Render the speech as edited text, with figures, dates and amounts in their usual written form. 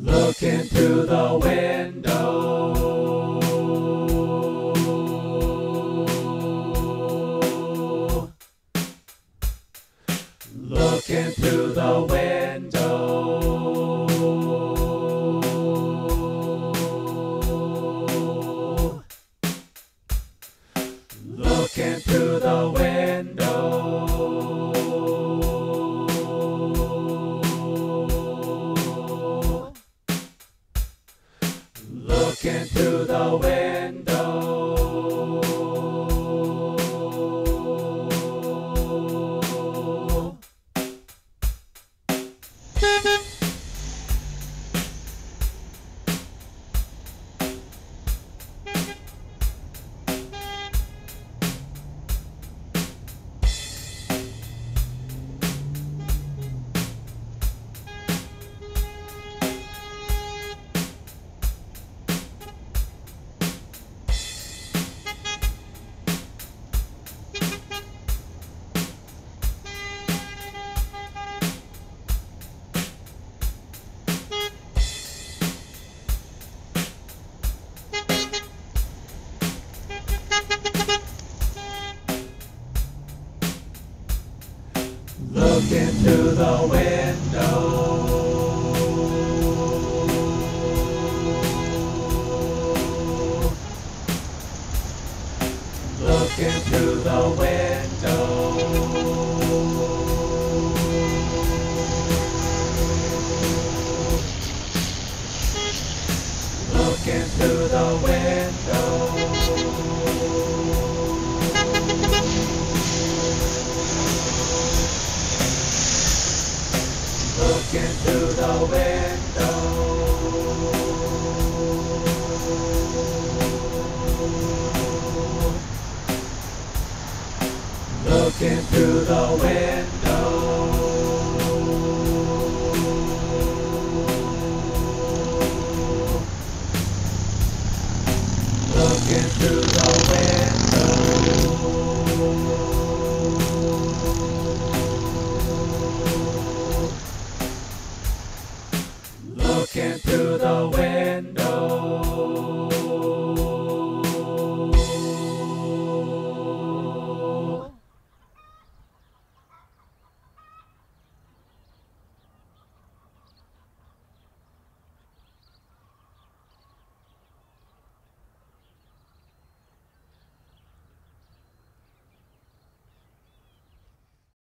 Looking through the window, looking through the window, looking through the window. Looking through the window, looking through the window, looking through the window, looking through the window. Looking through the window, looking through the window, looking through the window.